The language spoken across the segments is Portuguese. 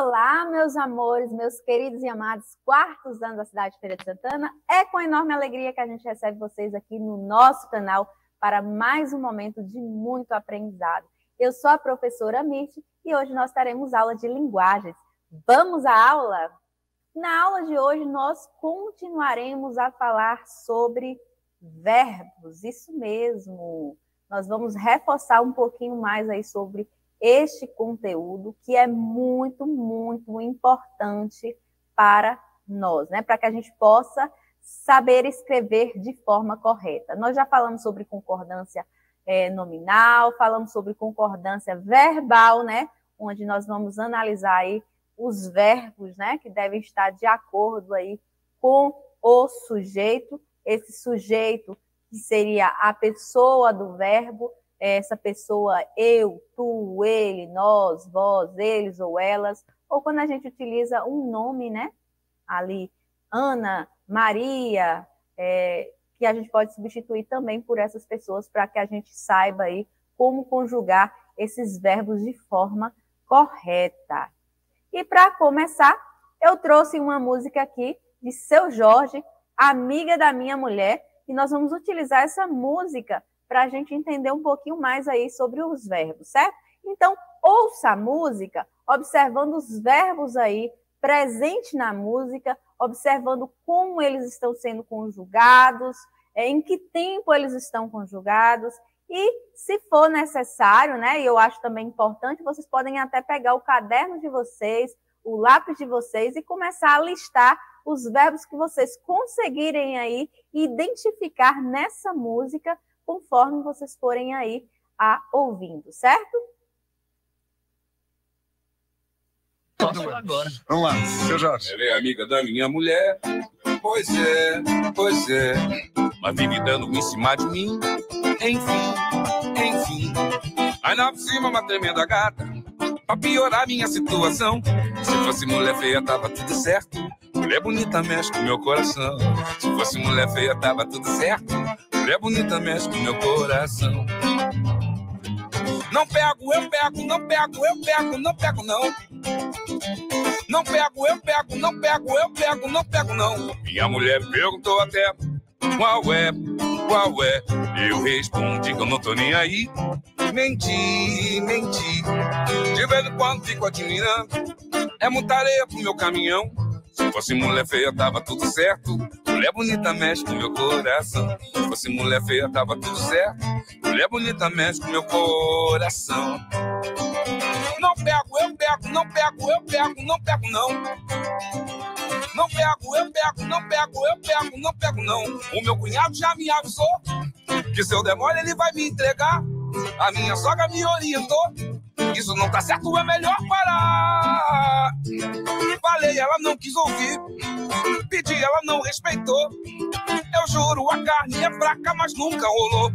Olá, meus amores, meus queridos e amados quartos anos da cidade de Feira de Santana. É com enorme alegria que a gente recebe vocês aqui no nosso canal para mais um momento de muito aprendizado. Eu sou a professora Mirth e hoje nós teremos aula de linguagens. Vamos à aula? Na aula de hoje nós continuaremos a falar sobre verbos, isso mesmo. Nós vamos reforçar um pouquinho mais aí sobre este conteúdo que é muito, muito importante para nós, né? Para que a gente possa saber escrever de forma correta. Nós já falamos sobre concordância nominal, falamos sobre concordância verbal, né? Onde nós vamos analisar aí os verbos, né? Que devem estar de acordo aí com o sujeito. Esse sujeito que seria a pessoa do verbo, essa pessoa, eu, tu, ele, nós, vós, eles ou elas, ou quando a gente utiliza um nome, né? Ali, Ana, Maria, que a gente pode substituir também por essas pessoas para que a gente saiba aí como conjugar esses verbos de forma correta. E para começar, eu trouxe uma música aqui de Seu Jorge, Amiga da Minha Mulher, e nós vamos utilizar essa música para a gente entender um pouquinho mais aí sobre os verbos, certo? Então, ouça a música, observando os verbos aí presentes na música, observando como eles estão sendo conjugados, em que tempo eles estão conjugados, e se for necessário, né, e eu acho também importante, vocês podem até pegar o caderno de vocês, o lápis de vocês e começar a listar os verbos que vocês conseguirem aí identificar nessa música conforme vocês forem aí ouvindo, certo? Agora. Vamos lá, seu Jorge. Ela é amiga da minha mulher, pois é, mas vive dando em cima de mim, enfim. Aí na por cima uma tremenda gata, pra piorar minha situação. Se fosse mulher feia tava tudo certo, mulher bonita mexe com meu coração. Se fosse mulher feia tava tudo certo, mulher bonita mexe com meu coração. Não pego, eu pego, não pego, eu pego, não pego não. Não pego, eu pego, não pego, eu pego, não pego não. Minha mulher perguntou até qual é. Eu respondi que eu não tô nem aí. Menti. De vez em quando fico admirando, é muita areia pro meu caminhão. Se fosse mulher feia, tava tudo certo. Mulher bonita mexe com meu coração. Se fosse mulher feia, tava tudo certo. Mulher bonita mexe com meu coração. Não pego, eu pego, não pego, eu pego, não pego não. Não pego, eu pego, não pego, eu pego, não pego não. O meu cunhado já me avisou que se eu der mole ele vai me entregar. A minha sogra me orientou, isso não tá certo, é melhor parar. Falei, ela não quis ouvir, pedi, ela não respeitou. Eu juro, a carne é fraca, mas nunca rolou.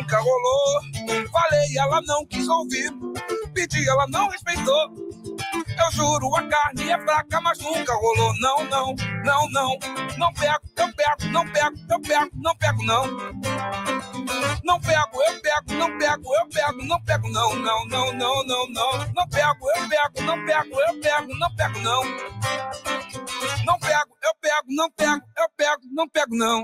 Falei, ela não quis ouvir, pedi, ela não respeitou. Eu juro, a carne é fraca, mas nunca rolou. Não. Não pego, eu pego, não pego, eu pego, não pego não. Não pego, eu pego, não pego, eu pego, não pego não. Não. Não pego, eu pego, não pego, eu pego, não pego não. Não pego, eu pego, não pego, eu pego, não pego não.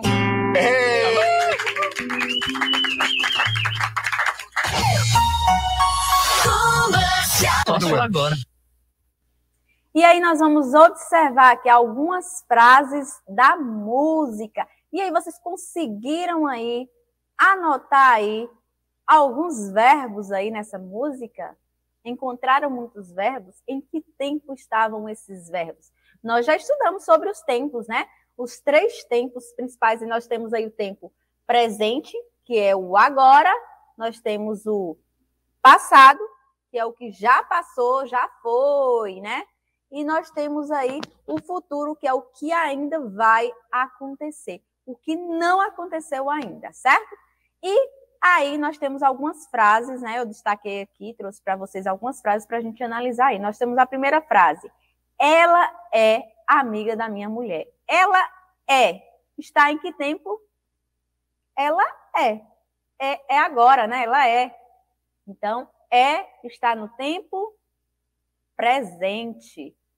Agora. E aí nós vamos observar aqui algumas frases da música. E aí vocês conseguiram aí anotar aí alguns verbos aí nessa música? Encontraram muitos verbos? Em que tempo estavam esses verbos? Nós já estudamos sobre os tempos, né? Os 3 tempos principais. E nós temos aí o tempo presente, que é o agora. Nós temos o passado, que é o que já passou, já foi, né? E nós temos aí o futuro, que é o que ainda vai acontecer. O que não aconteceu ainda, certo? E aí nós temos algumas frases, né? Eu destaquei aqui, trouxe para vocês algumas frases para a gente analisar aí. Nós temos a primeira frase. Ela é amiga da minha mulher. Ela é. Está em que tempo? Ela é. É agora, né? Ela é. Então, está no tempo presente.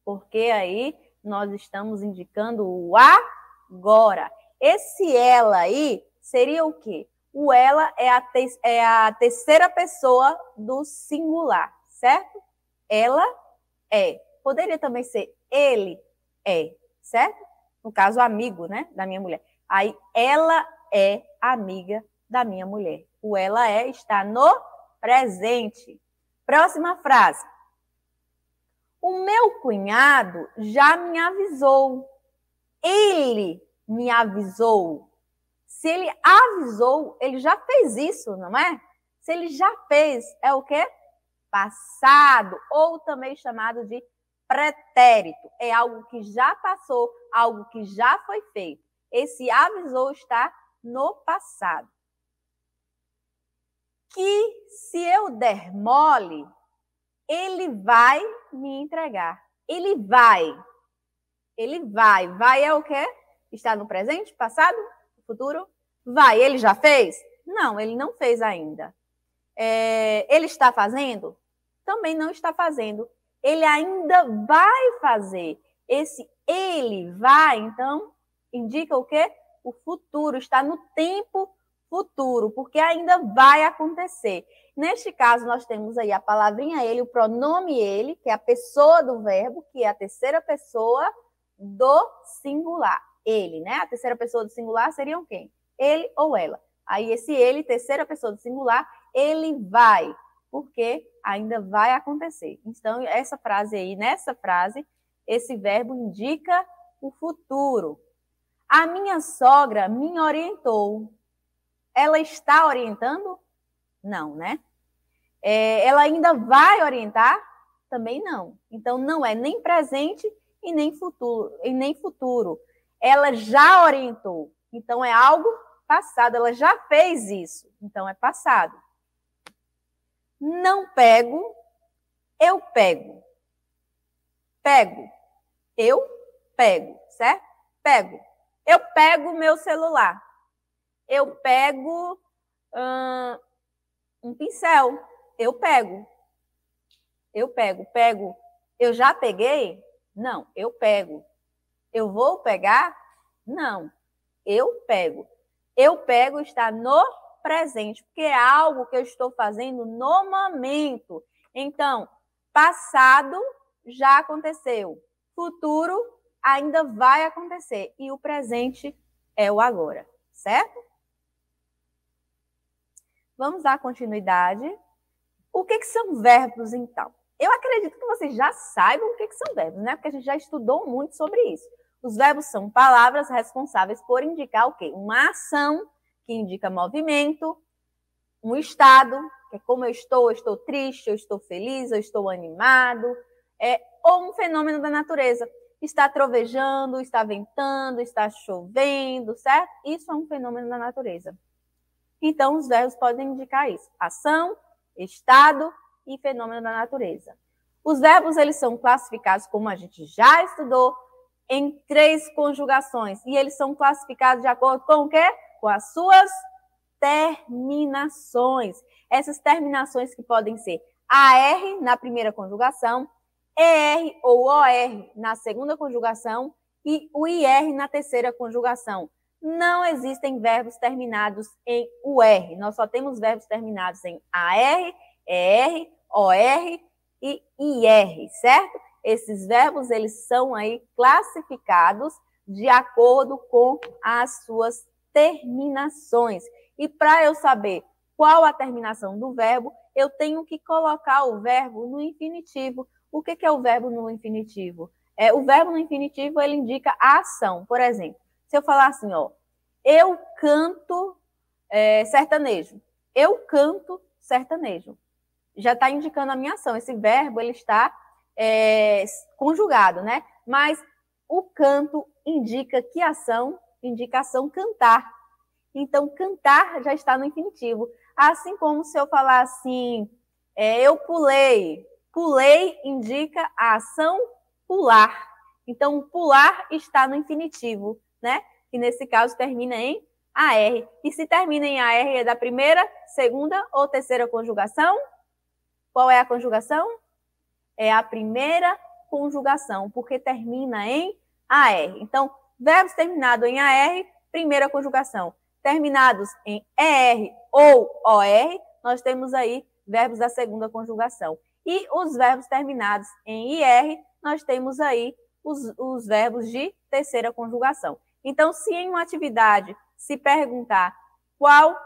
porque aí nós estamos indicando o agora. Esse ela aí seria o quê? O ela é a terceira pessoa do singular, certo? Ela é. Poderia também ser ele é, certo? No caso, amigo, né, da minha mulher. Aí, ela é amiga da minha mulher. O ela é está no presente. Próxima frase. O meu cunhado já me avisou. Ele me avisou. Se ele avisou, ele já fez isso, não é? Se ele já fez, é o quê? Passado, ou também chamado de pretérito. É algo que já passou, algo que já foi feito. Esse avisou está no passado. Que se eu der mole, ele vai me entregar. Ele vai. Ele vai. Vai é o quê? Está no presente, passado, futuro? Vai. Ele já fez? Não, ele não fez ainda. Ele está fazendo? Também não está fazendo. Ele ainda vai fazer. Esse ele vai, então, indica o quê? O futuro, está no tempo futuro, porque ainda vai acontecer. Neste caso, nós temos aí a palavrinha ele, o pronome ele, que é a pessoa do verbo, que é a terceira pessoa do singular. Ele, né? A terceira pessoa do singular seriam quem? Ele ou ela. Aí esse ele, terceira pessoa do singular, ele vai, porque ainda vai acontecer. Então, essa frase aí, nessa frase, esse verbo indica o futuro. A minha sogra me orientou. Ela está orientando? Não, né? Ela ainda vai orientar? Também não. Então, não é nem presente e nem futuro. Ela já orientou. Então, é algo passado. Ela já fez isso. Então, é passado. Não pego, eu pego. Pego, eu pego, certo? Pego. Eu pego meu celular. Eu pego um pincel. Eu pego. Eu pego. Pego. Eu já peguei? Não, eu pego. Eu vou pegar? Não, eu pego. Eu pego está no presente, porque é algo que eu estou fazendo no momento. Então, passado já aconteceu. Futuro ainda vai acontecer. E o presente é o agora, certo? Vamos dar continuidade. O que são verbos, então? Eu acredito que vocês já saibam o que são verbos, né? Porque a gente já estudou muito sobre isso. Os verbos são palavras responsáveis por indicar o quê? Uma ação que indica movimento, um estado, que é como eu estou triste, eu estou feliz, eu estou animado, ou um fenômeno da natureza. Está trovejando, está ventando, está chovendo, certo? Isso é um fenômeno da natureza. Então, os verbos podem indicar isso. Ação, estado e fenômeno da natureza. Os verbos, eles são classificados, como a gente já estudou, em 3 conjugações. E eles são classificados de acordo com o quê? Com as suas terminações. Essas terminações que podem ser AR na primeira conjugação, ER ou OR na segunda conjugação e o IR na terceira conjugação. Não existem verbos terminados em UR. Nós só temos verbos terminados em AR, ER, OR e IR, certo? Esses verbos, eles são aí classificados de acordo com as suas terminações. E para eu saber qual a terminação do verbo, eu tenho que colocar o verbo no infinitivo. O que é o verbo no infinitivo? O verbo no infinitivo, ele indica a ação. Por exemplo, se eu falar assim, ó, eu canto sertanejo. Eu canto sertanejo. Já está indicando a minha ação. Esse verbo, ele está conjugado, né? Mas o canto indica que ação? Indica ação cantar. Então, cantar já está no infinitivo. Assim como se eu falar assim, eu pulei. Pulei indica a ação pular. Então, pular está no infinitivo, né? Que nesse caso termina em AR. E se termina em AR é da primeira, segunda ou terceira conjugação? Qual é a conjugação? É a primeira conjugação, porque termina em AR. Então, verbos terminados em AR, primeira conjugação. Terminados em ER ou OR, nós temos aí verbos da segunda conjugação. E os verbos terminados em IR, nós temos aí os verbos de terceira conjugação. Então, se em uma atividade se perguntar qual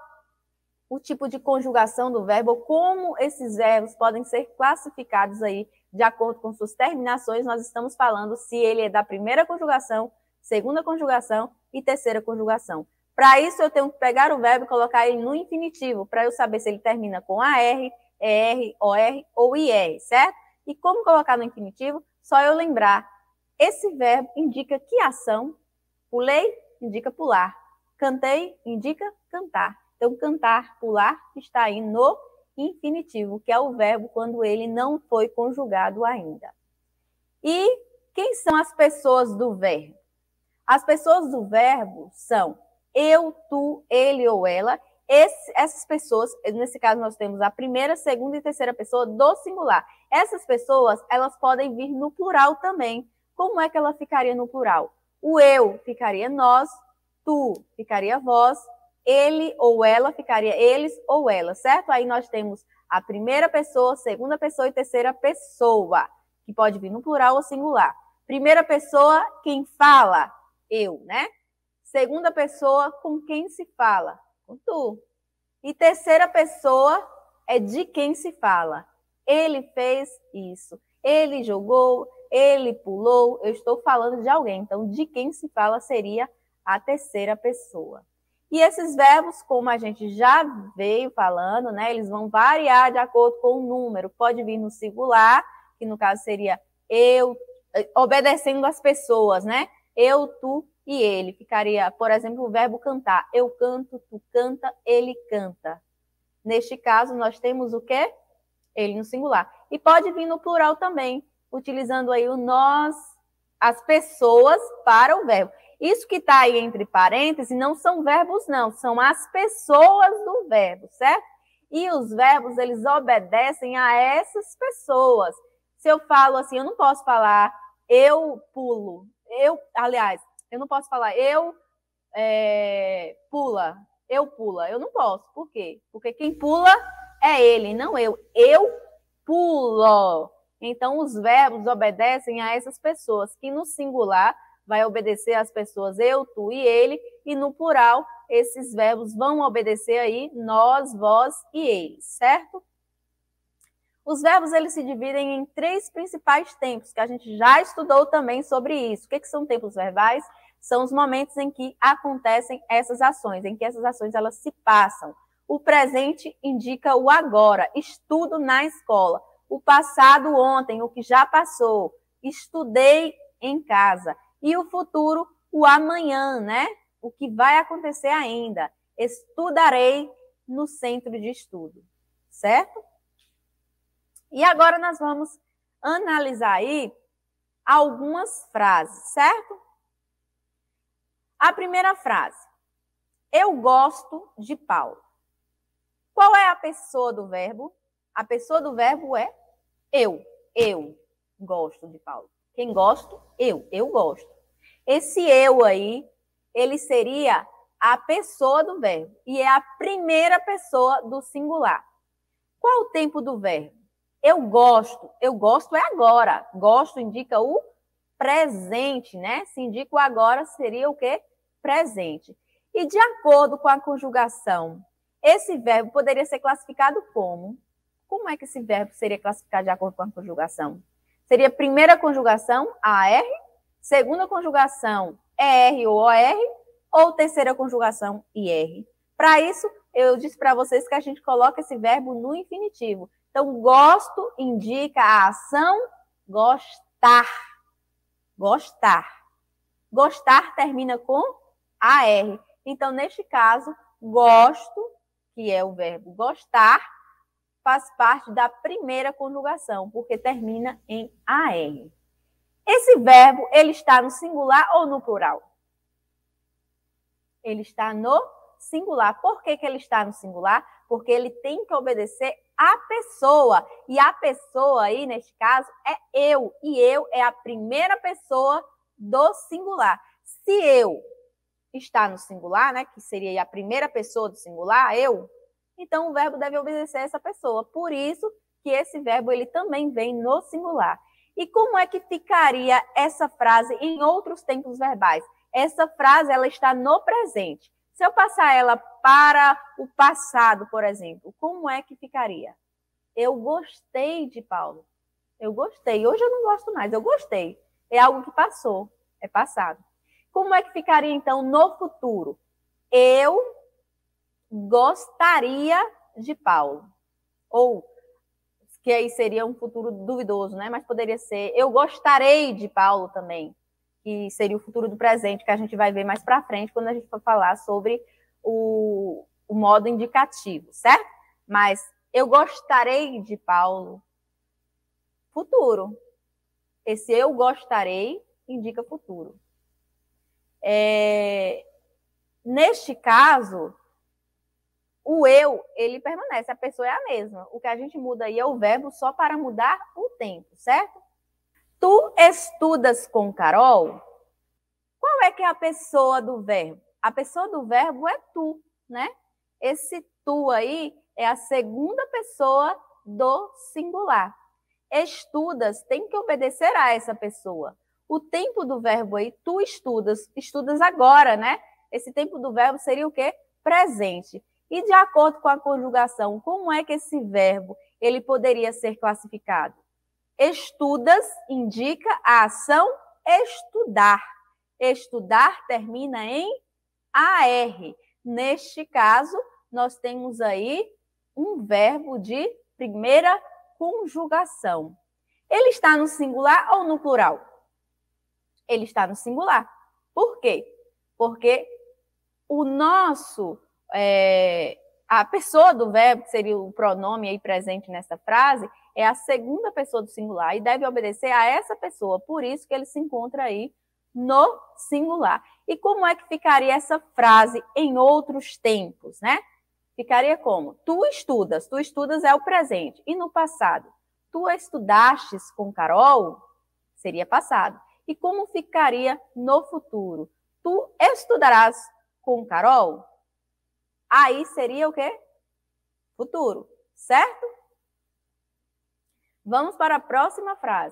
o tipo de conjugação do verbo, ou como esses verbos podem ser classificados aí de acordo com suas terminações, nós estamos falando se ele é da primeira conjugação, segunda conjugação e terceira conjugação. Para isso, eu tenho que pegar o verbo e colocar ele no infinitivo, para eu saber se ele termina com AR, ER, OR ou IR, certo? E como colocar no infinitivo? Só eu lembrar. Esse verbo indica que ação? Pulei indica pular. Cantei indica cantar. Então, cantar, pular, está aí no infinitivo, que é o verbo quando ele não foi conjugado ainda. E quem são as pessoas do verbo? As pessoas do verbo são eu, tu, ele ou ela. Essas pessoas, nesse caso nós temos a primeira, segunda e terceira pessoa do singular. Essas pessoas, elas podem vir no plural também. Como é que ela ficaria no plural? O eu ficaria nós, tu ficaria vós, ele ou ela ficaria eles ou ela, certo? Aí nós temos a primeira pessoa, segunda pessoa e terceira pessoa, que pode vir no plural ou singular. Primeira pessoa, quem fala? Eu, né? Segunda pessoa, com quem se fala? Com tu. E terceira pessoa é de quem se fala. Ele fez isso. Ele jogou, ele pulou. Eu estou falando de alguém. Então, de quem se fala seria a terceira pessoa. E esses verbos, como a gente já veio falando, né? Eles vão variar de acordo com o número. Pode vir no singular, que no caso seria eu, obedecendo as pessoas, né? Eu, tu e ele. Ficaria, por exemplo, o verbo cantar. Eu canto, tu canta, ele canta. Neste caso, nós temos o quê? Ele no singular. E pode vir no plural também, utilizando aí o nós, as pessoas para o verbo. Isso que está aí entre parênteses não são verbos, não. São as pessoas do verbo, certo? E os verbos, eles obedecem a essas pessoas. Se eu falo assim, eu não posso falar eu pulo. Eu não posso falar pula. Eu pula. Eu não posso. Por quê? Porque quem pula é ele, não eu. Eu pulo. Então, os verbos obedecem a essas pessoas, que no singular vai obedecer às pessoas eu, tu e ele, e no plural, esses verbos vão obedecer aí nós, vós e eles, certo? Os verbos, eles se dividem em 3 principais tempos, que a gente já estudou também sobre isso. O que são tempos verbais? São os momentos em que acontecem essas ações, em que essas ações elas se passam. O presente indica o agora, estudo na escola. O passado ontem, o que já passou, estudei em casa. E o futuro, o amanhã, né? O que vai acontecer ainda. Estudarei no centro de estudo, certo? E agora nós vamos analisar aí algumas frases, certo? A primeira frase. Eu gosto de Paulo. Qual é a pessoa do verbo? A pessoa do verbo é eu. Eu gosto de Paulo. Quem gosto? Eu gosto. Esse eu aí, ele seria a pessoa do verbo. E é a primeira pessoa do singular. Qual o tempo do verbo? Eu gosto é agora. Gosto indica o presente, né? Se indica o agora, seria o quê? Presente. E de acordo com a conjugação, esse verbo poderia ser classificado como? Como é que esse verbo seria classificado de acordo com a conjugação? Seria primeira conjugação, AR, segunda conjugação, ER ou OR, ou terceira conjugação, IR. Para isso, eu disse para vocês que a gente coloca esse verbo no infinitivo. Então, gosto indica a ação gostar. Gostar. Gostar termina com AR. Então, neste caso, gosto, que é o verbo gostar, faz parte da primeira conjugação, porque termina em AR. Esse verbo, ele está no singular ou no plural? Ele está no singular. Por que ele está no singular? Porque ele tem que obedecer a pessoa. E a pessoa aí, neste caso, é eu. E eu é a primeira pessoa do singular. Se eu está no singular, né, que seria a primeira pessoa do singular, eu, então o verbo deve obedecer a essa pessoa. Por isso que esse verbo ele também vem no singular. E como é que ficaria essa frase em outros tempos verbais? Essa frase ela está no presente. Se eu passar ela para o passado, por exemplo, como é que ficaria? Eu gostei de Paulo. Eu gostei. Hoje eu não gosto mais, eu gostei. É algo que passou, é passado. Como é que ficaria, então, no futuro? Eu gostaria de Paulo. Ou, que aí seria um futuro duvidoso, né? Mas poderia ser, eu gostarei de Paulo também, que seria o futuro do presente, que a gente vai ver mais para frente, quando a gente for falar sobre o modo indicativo, certo? Mas eu gostarei de Paulo, futuro. Esse eu gostarei indica futuro. Neste caso, o eu, ele permanece, a pessoa é a mesma. O que a gente muda aí é o verbo só para mudar o tempo, certo? Tu estudas com Carol? Qual é que é a pessoa do verbo? A pessoa do verbo é tu, né? Esse tu aí é a segunda pessoa do singular. Estudas tem que obedecer a essa pessoa. O tempo do verbo aí, tu estudas agora, né? Esse tempo do verbo seria o quê? Presente. E de acordo com a conjugação, como é que esse verbo ele poderia ser classificado? Estudas indica a ação estudar. Estudar termina em AR. Neste caso, nós temos aí um verbo de primeira conjugação. Ele está no singular ou no plural? Ele está no singular. Por quê? Porque o nosso, a pessoa do verbo, que seria o pronome aí presente nessa frase, é a segunda pessoa do singular e deve obedecer a essa pessoa. Por isso que ele se encontra aí no singular. E como é que ficaria essa frase em outros tempos, né? Ficaria como? Tu estudas é o presente. E no passado? Tu estudastes com Carol? Seria passado. E como ficaria no futuro? Tu estudarás com Carol? Aí seria o quê? Futuro, certo? Vamos para a próxima frase.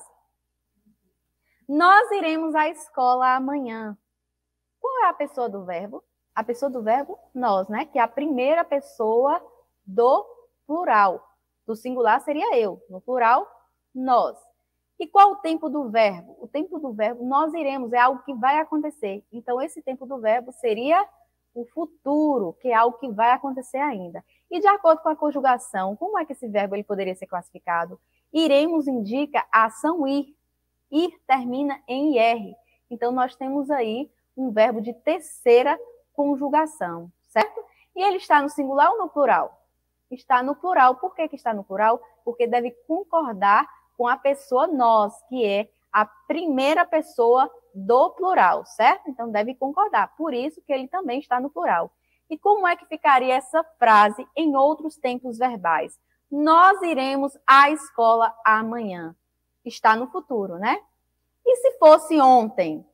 Nós iremos à escola amanhã. Qual é a pessoa do verbo? A pessoa do verbo, nós, né? Que é a primeira pessoa do plural. Do singular seria eu. No plural, nós. E qual o tempo do verbo? O tempo do verbo, nós iremos, é algo que vai acontecer. Então, esse tempo do verbo seria o futuro, que é algo que vai acontecer ainda. E de acordo com a conjugação, como é que esse verbo ele poderia ser classificado? Iremos indica a ação ir. Ir termina em IR. Então, nós temos aí um verbo de terceira conjugação, certo? E ele está no singular ou no plural? Está no plural. Por que está no plural? Porque deve concordar com a pessoa nós, que é a primeira pessoa do plural, certo? Então, deve concordar. Por isso que ele também está no plural. E como é que ficaria essa frase em outros tempos verbais? Nós iremos à escola amanhã. Está no futuro, né? E se fosse ontem?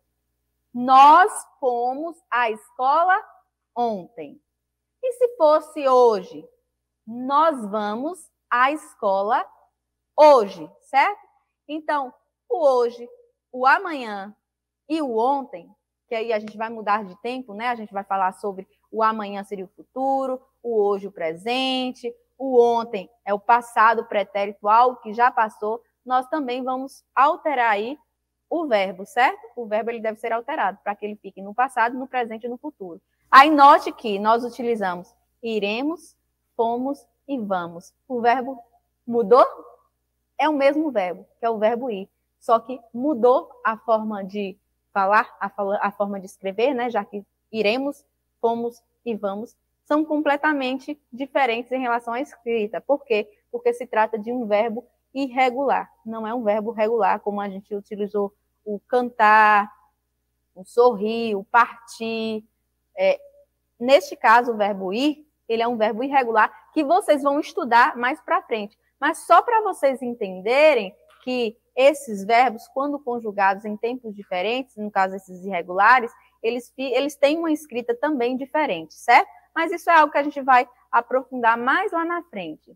Nós fomos à escola ontem. E se fosse hoje? Nós vamos à escola hoje, certo? Então, o hoje, o amanhã e o ontem, que aí a gente vai mudar de tempo, né? A gente vai falar sobre o amanhã seria o futuro, o hoje o presente, o ontem é o passado pretérito, algo que já passou. Nós também vamos alterar aí o verbo, certo? O verbo ele deve ser alterado para que ele fique no passado, no presente e no futuro. Aí note que nós utilizamos iremos, fomos e vamos. O verbo mudou? É o mesmo verbo, que é o verbo ir. Só que mudou a forma de falar, a forma de escrever, né? Já que iremos, fomos e vamos são completamente diferentes em relação à escrita. Por quê? Porque se trata de um verbo irregular. Não é um verbo regular, como a gente utilizou o cantar, o sorrir, o partir. Neste caso, o verbo ir, ele é um verbo irregular que vocês vão estudar mais para frente. Mas só para vocês entenderem que esses verbos, quando conjugados em tempos diferentes, no caso esses irregulares, eles têm uma escrita também diferente, certo? Mas isso é algo que a gente vai aprofundar mais lá na frente.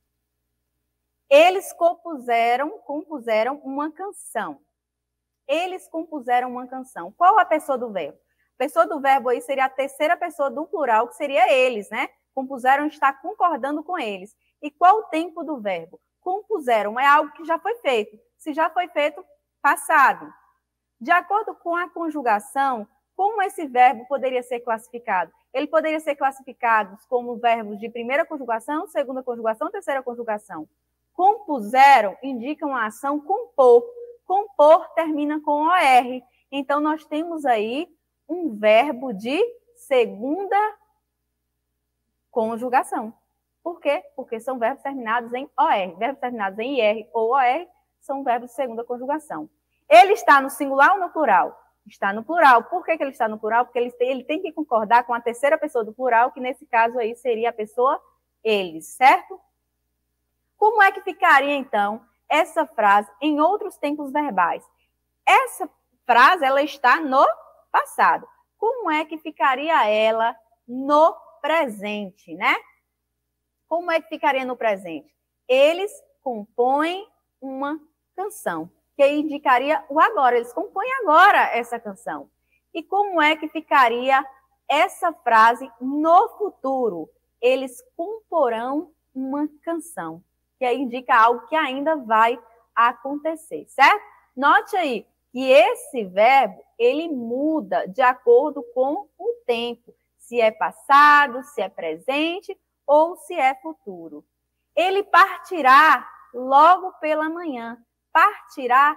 Eles compuseram uma canção. Eles compuseram uma canção. Qual a pessoa do verbo? A pessoa do verbo aí seria a terceira pessoa do plural, que seria eles, né? Compuseram está concordando com eles. E qual o tempo do verbo? Compuseram é algo que já foi feito. Se já foi feito, passado. De acordo com a conjugação, como esse verbo poderia ser classificado? Ele poderia ser classificado como verbos de primeira conjugação, segunda conjugação, terceira conjugação. Compuseram indicam a ação compor. Compor termina com OR. Então, nós temos aí um verbo de segunda conjugação. Por quê? Porque são verbos terminados em OR. Verbos terminados em IR ou OR são verbos de segunda conjugação. Ele está no singular ou no plural? Está no plural. Por que ele está no plural? Porque ele tem que concordar com a terceira pessoa do plural, que nesse caso aí seria a pessoa eles, certo? Como é que ficaria, então, essa frase em outros tempos verbais? Essa frase, ela está no passado. Como é que ficaria ela no presente, né? Como é que ficaria no presente? Eles compõem uma canção, que indicaria o agora. Eles compõem agora essa canção. E como é que ficaria essa frase no futuro? Eles comporão uma canção, que aí indica algo que ainda vai acontecer, certo? Note aí que esse verbo, ele muda de acordo com o tempo. Se é passado, se é presente ou se é futuro. Ele partirá logo pela manhã. Partirá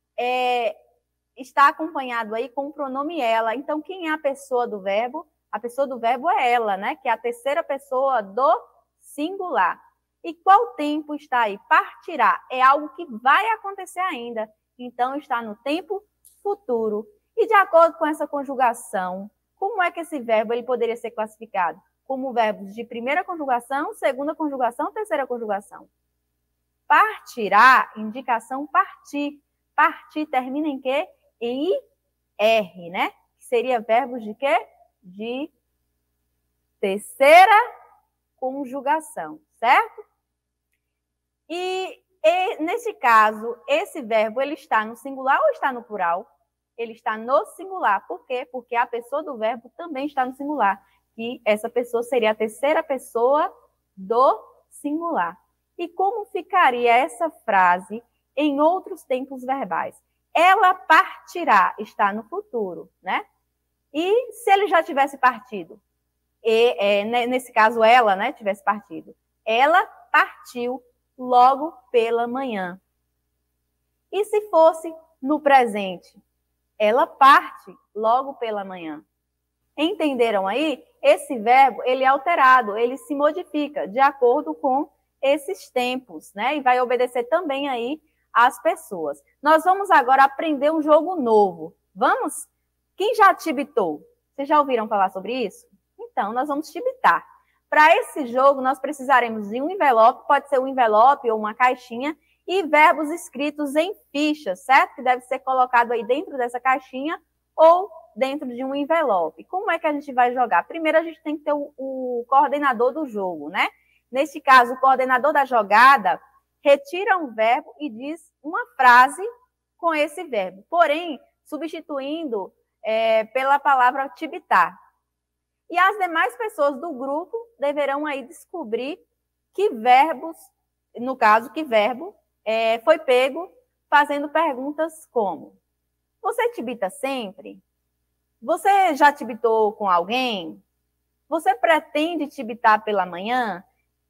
está acompanhado aí com o pronome ela. Então, quem é a pessoa do verbo? A pessoa do verbo é ela, né? Que é a terceira pessoa do singular. E qual tempo está aí? Partirá. É algo que vai acontecer ainda. Então, está no tempo futuro. E de acordo com essa conjugação, como é que esse verbo ele poderia ser classificado? Como verbos de primeira conjugação, segunda conjugação, terceira conjugação. Partirá, indicação partir. Partir termina em quê? Em IR, né? Que seria verbos de quê? De terceira conjugação, certo? E nesse caso, esse verbo ele está no singular ou está no plural? Ele está no singular. Por quê? Porque a pessoa do verbo também está no singular. E essa pessoa seria a terceira pessoa do singular. E como ficaria essa frase em outros tempos verbais? Ela partirá, está no futuro, né? E se ele já tivesse partido? Nesse caso, ela, né, tivesse partido. Ela partiu logo pela manhã. E se fosse no presente? Ela parte logo pela manhã. Entenderam aí? Esse verbo, ele é alterado, ele se modifica de acordo com esses tempos, né? E vai obedecer também aí às pessoas. Nós vamos agora aprender um jogo novo. Vamos? Quem já tibitou? Vocês já ouviram falar sobre isso? Então, nós vamos tibitar. Para esse jogo, nós precisaremos de um envelope, pode ser um envelope ou uma caixinha, e verbos escritos em fichas, certo? Que deve ser colocado aí dentro dessa caixinha ou dentro de um envelope. Como é que a gente vai jogar? Primeiro, a gente tem que ter o coordenador do jogo, né? Neste caso, o coordenador da jogada retira um verbo e diz uma frase com esse verbo, porém, substituindo pela palavra tibitar. E as demais pessoas do grupo deverão aí descobrir que verbos, no caso, que verbo foi pego fazendo perguntas como: você tibita sempre? Você já tibitou com alguém? Você pretende tibitar pela manhã?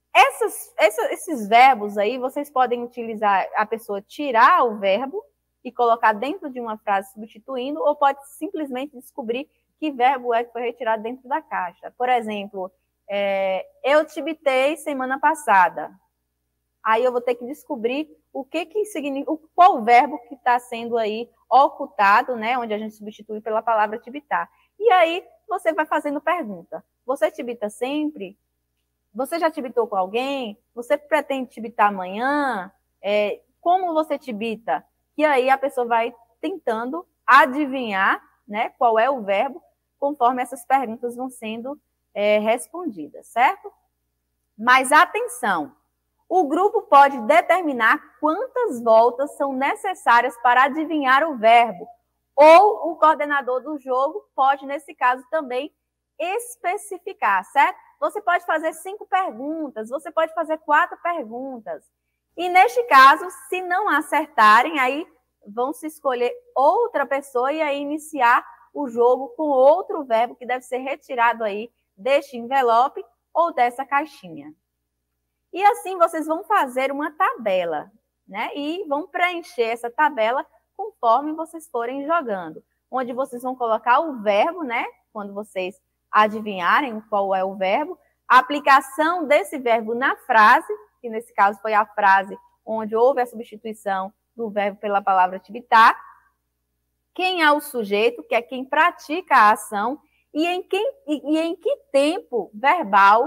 Esses verbos aí, vocês podem utilizar a pessoa tirar o verbo e colocar dentro de uma frase substituindo, ou pode simplesmente descobrir que verbo é que foi retirado dentro da caixa. Por exemplo, eu tibitei semana passada. Aí eu vou ter que descobrir o que significa, qual verbo que está sendo aí ocultado, né? Onde a gente substitui pela palavra tibitar. E aí você vai fazendo pergunta. Você tibita sempre? Você já tibitou com alguém? Você pretende tibitar amanhã? Como você tibita? E aí a pessoa vai tentando adivinhar, né, qual é o verbo, conforme essas perguntas vão sendo respondidas, certo? Mas atenção! O grupo pode determinar quantas voltas são necessárias para adivinhar o verbo, ou o coordenador do jogo pode, nesse caso, também especificar, certo? Você pode fazer 5 perguntas, você pode fazer 4 perguntas. E, neste caso, se não acertarem, aí vão se escolher outra pessoa e aí iniciar o jogo com outro verbo que deve ser retirado aí deste envelope ou dessa caixinha. E assim vocês vão fazer uma tabela, né? E vão preencher essa tabela conforme vocês forem jogando. Onde vocês vão colocar o verbo, né? Quando vocês adivinharem qual é o verbo. A aplicação desse verbo na frase, que nesse caso foi a frase onde houve a substituição do verbo pela palavra tibitar. Quem é o sujeito, que é quem pratica a ação. E em que tempo verbal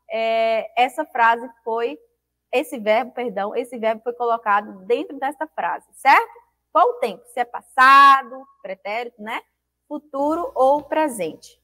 esse verbo foi colocado dentro dessa frase, certo? Qual o tempo? Se é passado, pretérito, né? Futuro ou presente.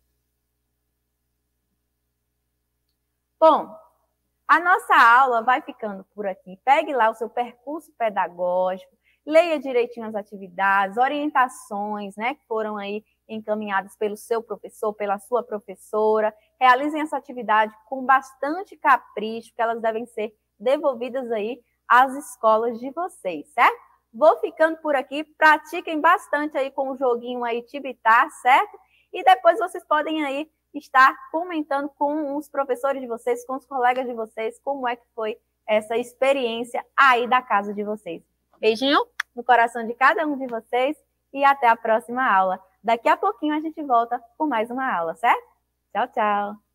Bom, a nossa aula vai ficando por aqui. Pegue lá o seu percurso pedagógico, leia direitinho as atividades, orientações, né, que foram aí encaminhadas pelo seu professor, pela sua professora. Realizem essa atividade com bastante capricho, que elas devem ser devolvidas aí às escolas de vocês, certo? Vou ficando por aqui, pratiquem bastante aí com o joguinho aí Tibitar, certo? E depois vocês podem aí estar comentando com os professores de vocês, com os colegas de vocês, como é que foi essa experiência aí da casa de vocês. Beijinho no coração de cada um de vocês e até a próxima aula. Daqui a pouquinho a gente volta com mais uma aula, certo? Tchau, tchau!